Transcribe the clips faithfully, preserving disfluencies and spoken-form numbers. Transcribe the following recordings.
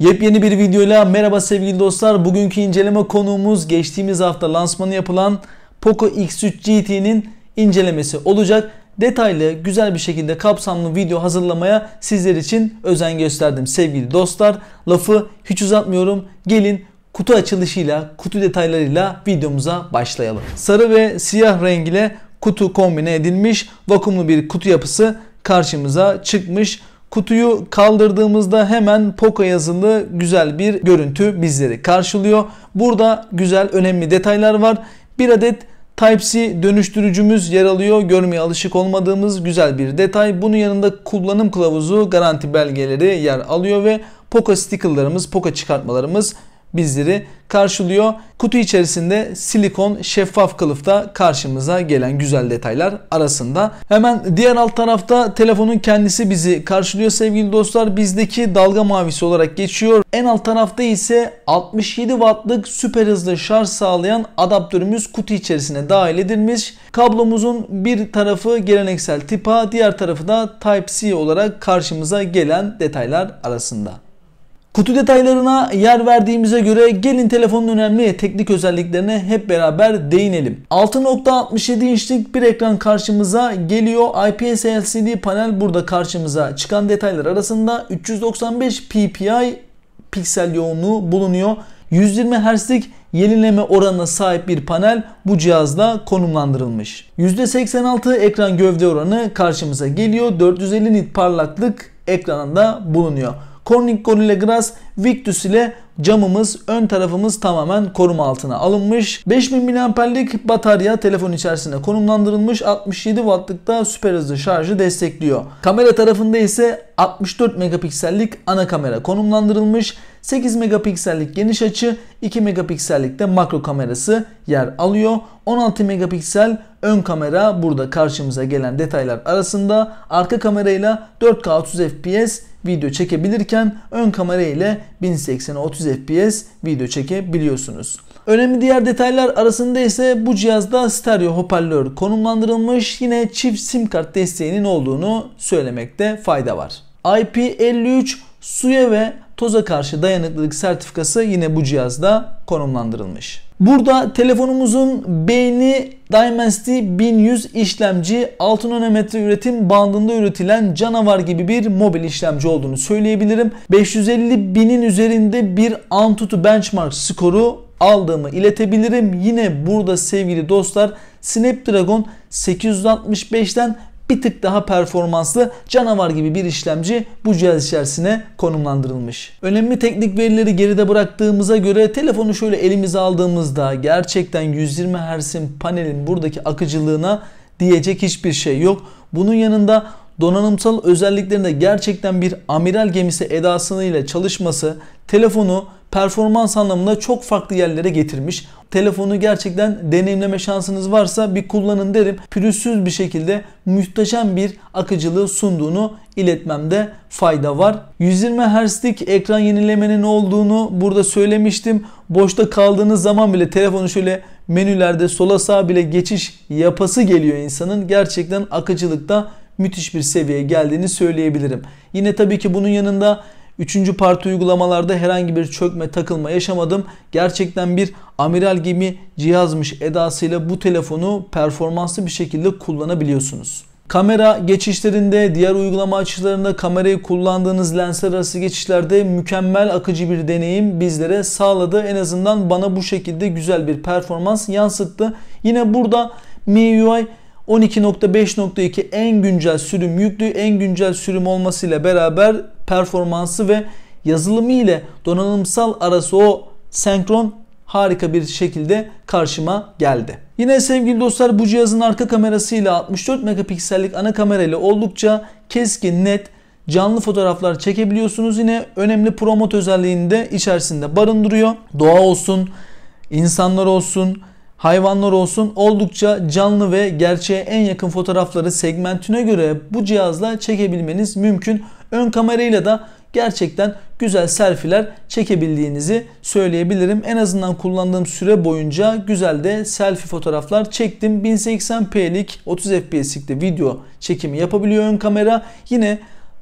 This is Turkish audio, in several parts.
Yepyeni bir videoyla merhaba sevgili dostlar. Bugünkü inceleme konuğumuz geçtiğimiz hafta lansmanı yapılan Poco X üç G T'nin incelemesi olacak. Detaylı, güzel bir şekilde kapsamlı video hazırlamaya sizler için özen gösterdim sevgili dostlar. Lafı hiç uzatmıyorum. Gelin kutu açılışıyla, kutu detaylarıyla videomuza başlayalım. Sarı ve siyah renk ile kutu kombine edilmiş vakumlu bir kutu yapısı karşımıza çıkmış. Kutuyu kaldırdığımızda hemen Poco yazılı güzel bir görüntü bizleri karşılıyor. Burada güzel, önemli detaylar var. Bir adet Type-C dönüştürücümüz yer alıyor. Görmeye alışık olmadığımız güzel bir detay. Bunun yanında kullanım kılavuzu, garanti belgeleri yer alıyor ve Poco stickerlarımız, Poco çıkartmalarımız bizleri karşılıyor. Kutu içerisinde silikon şeffaf kılıfta karşımıza gelen güzel detaylar arasında. Hemen diğer alt tarafta telefonun kendisi bizi karşılıyor sevgili dostlar. Bizdeki dalga mavisi olarak geçiyor. En alt tarafta ise altmış yedi wattlık süper hızlı şarj sağlayan adaptörümüz kutu içerisine dahil edilmiş. Kablomuzun bir tarafı geleneksel tip A, diğer tarafı da Type-C olarak karşımıza gelen detaylar arasında. Kutu detaylarına yer verdiğimize göre gelin telefonun önemli teknik özelliklerine hep beraber değinelim. altı nokta altmış yedi inçlik bir ekran karşımıza geliyor. I P S L C D panel burada karşımıza çıkan detaylar arasında. üç yüz doksan beş P P I piksel yoğunluğu bulunuyor. yüz yirmi hertzlik yenileme oranına sahip bir panel bu cihazda konumlandırılmış. yüzde seksen altı ekran gövde oranı karşımıza geliyor. dört yüz elli nit parlaklık ekranında bulunuyor. Corning Gorilla Glass Victus ile camımız, ön tarafımız tamamen koruma altına alınmış. beş bin miliamperlik batarya telefon içerisine konumlandırılmış. altmış yedi wattlıkta süper hızlı şarjı destekliyor. Kamera tarafında ise altmış dört megapiksellik ana kamera konumlandırılmış. sekiz megapiksellik geniş açı, iki megapiksellik de makro kamerası yer alıyor. on altı megapiksel ön kamera burada karşımıza gelen detaylar arasında. Arka kamerayla dört K otuz F P S video çekebilirken ön kamera ile bin seksen otuz F P S video çekebiliyorsunuz. Önemli diğer detaylar arasında ise bu cihazda stereo hoparlör konumlandırılmış. Yine çift sim kart desteğinin olduğunu söylemekte fayda var. I P elli üç suya ve toza karşı dayanıklılık sertifikası yine bu cihazda konumlandırılmış. Burada telefonumuzun beyni Dimensity bin yüz işlemci, altı nanometre üretim bandında üretilen canavar gibi bir mobil işlemci olduğunu söyleyebilirim. beş yüz elli binin üzerinde bir Antutu benchmark skoru aldığımı iletebilirim. Yine burada sevgili dostlar Snapdragon sekiz yüz altmış beşten bir tık daha performanslı canavar gibi bir işlemci bu cihaz içerisine konumlandırılmış. Önemli teknik verileri geride bıraktığımıza göre telefonu şöyle elimize aldığımızda gerçekten yüz yirmi hertz'in panelin buradaki akıcılığına diyecek hiçbir şey yok. Bunun yanında donanımsal özelliklerinde gerçekten bir amiral gemisi edasıyla çalışması telefonu performans anlamında çok farklı yerlere getirmiş. Telefonu gerçekten deneyimleme şansınız varsa bir kullanın derim. Pürüzsüz bir şekilde muhteşem bir akıcılığı sunduğunu iletmemde fayda var. yüz yirmi hertz'lik ekran yenilemenin olduğunu burada söylemiştim. Boşta kaldığınız zaman bile telefonu şöyle menülerde sola sağa bile geçiş yapası geliyor insanın. Gerçekten akıcılıkta müthiş bir seviyeye geldiğini söyleyebilirim. Yine tabii ki bunun yanında üçüncü parti uygulamalarda herhangi bir çökme, takılma yaşamadım. Gerçekten bir amiral gemi cihazmış edasıyla bu telefonu performanslı bir şekilde kullanabiliyorsunuz. Kamera geçişlerinde, diğer uygulama açılarında kamerayı kullandığınız lensler arası geçişlerde mükemmel akıcı bir deneyim bizlere sağladı. En azından bana bu şekilde güzel bir performans yansıttı. Yine burada M I U I on iki nokta beş nokta iki en güncel sürüm yüklü, en güncel sürüm olmasıyla beraber performansı ve yazılımı ile donanımsal arası o senkron harika bir şekilde karşıma geldi. Yine sevgili dostlar bu cihazın arka kamerasıyla altmış dört megapiksellik ana kamerayla oldukça keskin, net, canlı fotoğraflar çekebiliyorsunuz. Yine önemli Pro Mode özelliğini de içerisinde barındırıyor. Doğa olsun, insanlar olsun, hayvanlar olsun oldukça canlı ve gerçeğe en yakın fotoğrafları segmentine göre bu cihazla çekebilmeniz mümkün. Ön kamerayla da gerçekten güzel selfie'ler çekebildiğinizi söyleyebilirim. En azından kullandığım süre boyunca güzel de selfie fotoğraflar çektim. bin seksen p'lik otuz F P S'lik de video çekimi yapabiliyor ön kamera. Yine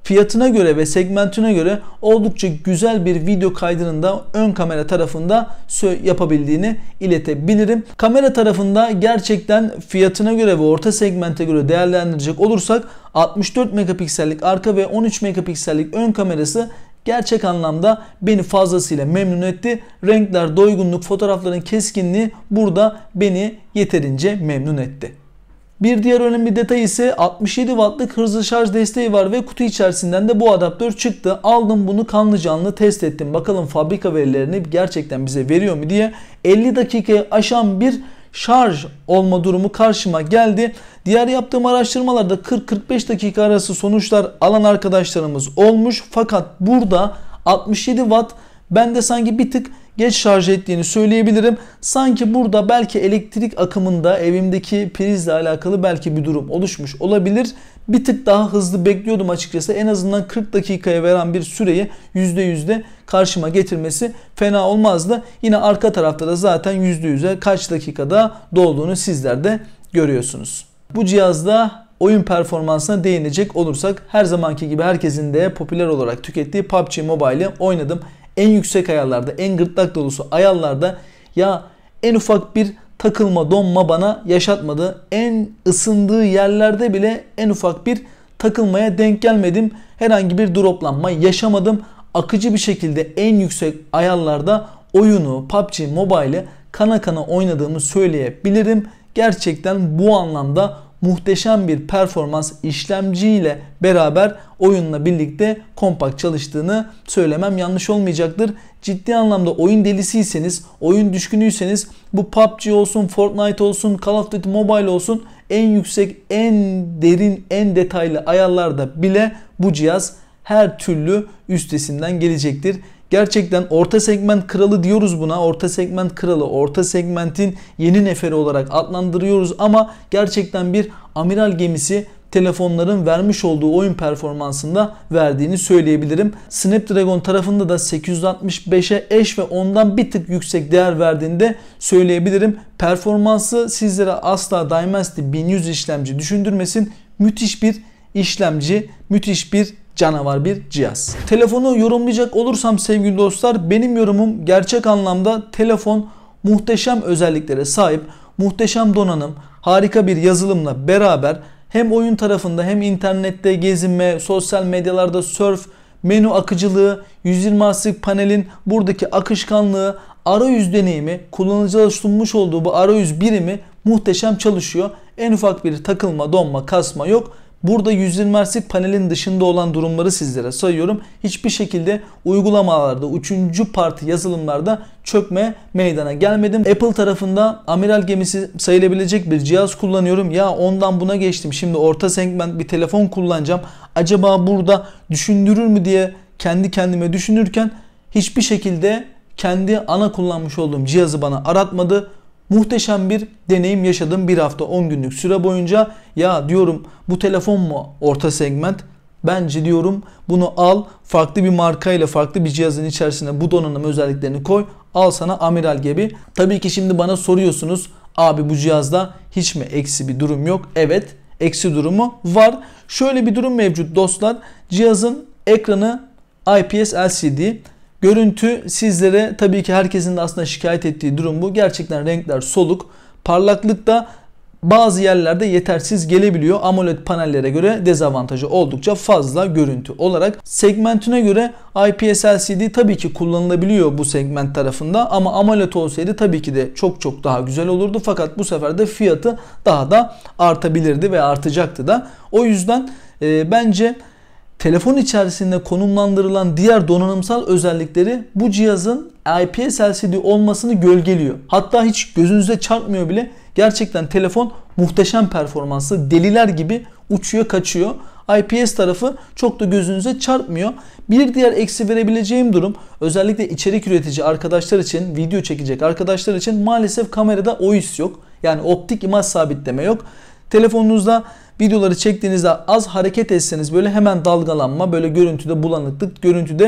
fiyatına göre ve segmentine göre oldukça güzel bir video kaydının da ön kamera tarafında yapabildiğini iletebilirim. Kamera tarafında gerçekten fiyatına göre ve orta segmente göre değerlendirecek olursak altmış dört megapiksellik arka ve on üç megapiksellik ön kamerası gerçek anlamda beni fazlasıyla memnun etti. Renkler, doygunluk, fotoğrafların keskinliği burada beni yeterince memnun etti. Bir diğer önemli detay ise altmış yedi wattlık hızlı şarj desteği var ve kutu içerisinden de bu adaptör çıktı. Aldım bunu, kanlı canlı test ettim. Bakalım fabrika verilerini gerçekten bize veriyor mu diye. elli dakikayı aşan bir şarj olma durumu karşıma geldi. Diğer yaptığım araştırmalarda kırk kırk beş dakika arası sonuçlar alan arkadaşlarımız olmuş. Fakat burada altmış yedi watt bende sanki bir tık geç şarj ettiğini söyleyebilirim. Sanki burada belki elektrik akımında evimdeki prizle alakalı belki bir durum oluşmuş olabilir. Bir tık daha hızlı bekliyordum açıkçası. En azından kırk dakikaya veren bir süreyi yüzde yüzde karşıma getirmesi fena olmazdı. Yine arka tarafta da zaten yüzde yüze kaç dakikada dolduğunu sizler de görüyorsunuz. Bu cihazda oyun performansına değinecek olursak her zamanki gibi herkesin de popüler olarak tükettiği P U B G Mobile'i oynadım. En yüksek ayarlarda, en gırtlak dolusu ayarlarda ya en ufak bir takılma, donma bana yaşatmadı. En ısındığı yerlerde bile en ufak bir takılmaya denk gelmedim. Herhangi bir droplanma yaşamadım. Akıcı bir şekilde en yüksek ayarlarda oyunu, P U B G Mobile'i kana kana oynadığımı söyleyebilirim. Gerçekten bu anlamda muhteşem bir performans, işlemciyle beraber oyunla birlikte kompakt çalıştığını söylemem yanlış olmayacaktır. Ciddi anlamda oyun delisiyseniz, oyun düşkünüyseniz bu P U B G olsun, Fortnite olsun, Call of Duty Mobile olsun en yüksek, en derin, en detaylı ayarlarda bile bu cihaz her türlü üstesinden gelecektir. Gerçekten orta segment kralı diyoruz buna. Orta segment kralı, orta segmentin yeni neferi olarak adlandırıyoruz ama gerçekten bir amiral gemisi telefonların vermiş olduğu oyun performansında verdiğini söyleyebilirim. Snapdragon tarafında da sekiz yüz altmış beşe eş ve ondan bir tık yüksek değer verdiğini de söyleyebilirim. Performansı sizlere asla Dimensity bin yüz işlemci düşündürmesin. Müthiş bir işlemci, müthiş bir canavar bir cihaz. Telefonu yorumlayacak olursam sevgili dostlar, benim yorumum gerçek anlamda telefon muhteşem özelliklere sahip, muhteşem donanım, harika bir yazılımla beraber hem oyun tarafında hem internette gezinme, sosyal medyalarda surf, menü akıcılığı, yüz yirmi hertzlik panelin buradaki akışkanlığı, arayüz deneyimi, kullanıcılara sunmuş olduğu bu arayüz birimi muhteşem çalışıyor. En ufak bir takılma, donma, kasma yok. Burada yüz yirmi hertzlik panelin dışında olan durumları sizlere sayıyorum. Hiçbir şekilde uygulamalarda, üçüncü parti yazılımlarda çökme meydana gelmedim. Apple tarafında amiral gemisi sayılabilecek bir cihaz kullanıyorum. Ya ondan buna geçtim. Şimdi orta segment bir telefon kullanacağım. Acaba burada düşündürür mü diye kendi kendime düşünürken hiçbir şekilde kendi ana kullanmış olduğum cihazı bana aratmadı. Muhteşem bir deneyim yaşadım bir hafta on günlük süre boyunca. Ya diyorum bu telefon mu orta segment? Bence diyorum bunu al, farklı bir markayla farklı bir cihazın içerisine bu donanım özelliklerini koy. Al sana amiral gibi. Tabii ki şimdi bana soruyorsunuz, abi bu cihazda hiç mi eksi bir durum yok? Evet, eksi durumu var. Şöyle bir durum mevcut dostlar. Cihazın ekranı I P S L C D. Görüntü sizlere tabii ki herkesin de aslında şikayet ettiği durum bu. Gerçekten renkler soluk. Parlaklık da bazı yerlerde yetersiz gelebiliyor. AMOLED panellere göre dezavantajı oldukça fazla görüntü olarak. Segmentine göre I P S L C D tabii ki kullanılabiliyor bu segment tarafında. Ama AMOLED olsaydı tabii ki de çok çok daha güzel olurdu. Fakat bu sefer de fiyatı daha da artabilirdi ve artacaktı da. O yüzden e, bence telefon içerisinde konumlandırılan diğer donanımsal özellikleri bu cihazın I P S L C D olmasını gölgeliyor. Hatta hiç gözünüze çarpmıyor bile. Gerçekten telefon muhteşem performanslı, deliler gibi uçuyor kaçıyor. I P S tarafı çok da gözünüze çarpmıyor. Bir diğer eksi verebileceğim durum, özellikle içerik üretici arkadaşlar için, video çekecek arkadaşlar için maalesef kamerada O I S yok. Yani optik imaj sabitleme yok. Telefonunuzda videoları çektiğinizde az hareket etseniz böyle hemen dalgalanma, böyle görüntüde bulanıklık, görüntüde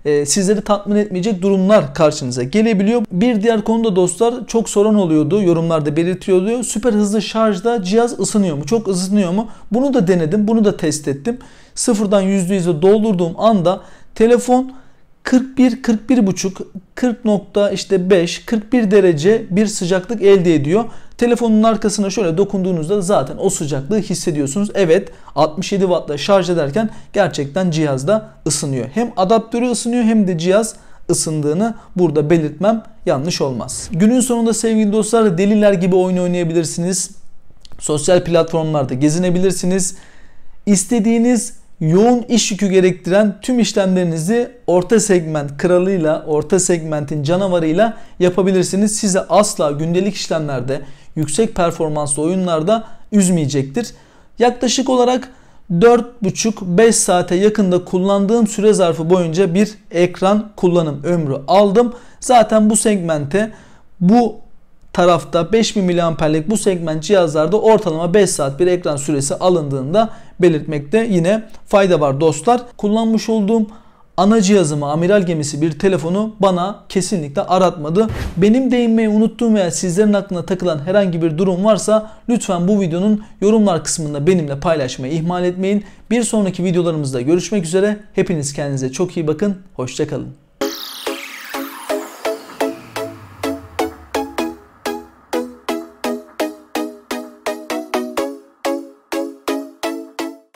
e, sizleri tatmin etmeyecek durumlar karşınıza gelebiliyor. Bir diğer konuda dostlar, çok soran oluyordu, yorumlarda belirtiyordu. Süper hızlı şarjda cihaz ısınıyor mu? Çok ısınıyor mu? Bunu da denedim, bunu da test ettim. Sıfırdan yüzde yüze doldurduğum anda telefon kırk bir kırk bir buçuk kırk nokta beş kırk bir derece bir sıcaklık elde ediyor. Telefonun arkasına şöyle dokunduğunuzda zaten o sıcaklığı hissediyorsunuz. Evet, altmış yedi wattla şarj ederken gerçekten cihazda ısınıyor. Hem adaptörü ısınıyor hem de cihaz ısındığını burada belirtmem yanlış olmaz. Günün sonunda sevgili dostlar, deliler gibi oyun oynayabilirsiniz. Sosyal platformlarda gezinebilirsiniz. İstediğiniz yoğun iş yükü gerektiren tüm işlemlerinizi orta segment kralıyla, orta segmentin canavarıyla yapabilirsiniz. Size asla gündelik işlemlerde, yüksek performanslı oyunlarda üzmeyecektir. Yaklaşık olarak dört buçuk beş saate yakında kullandığım süre zarfı boyunca bir ekran kullanım ömrü aldım. Zaten bu segmente, bu tarafta beş bin miliamperlik bu segment cihazlarda ortalama beş saat bir ekran süresi alındığında belirtmekte yine fayda var dostlar. Kullanmış olduğum ana cihazımı, amiral gemisi bir telefonu bana kesinlikle aratmadı. Benim değinmeyi unuttuğum veya sizlerin aklına takılan herhangi bir durum varsa lütfen bu videonun yorumlar kısmında benimle paylaşmayı ihmal etmeyin. Bir sonraki videolarımızda görüşmek üzere. Hepiniz kendinize çok iyi bakın. Hoşça kalın.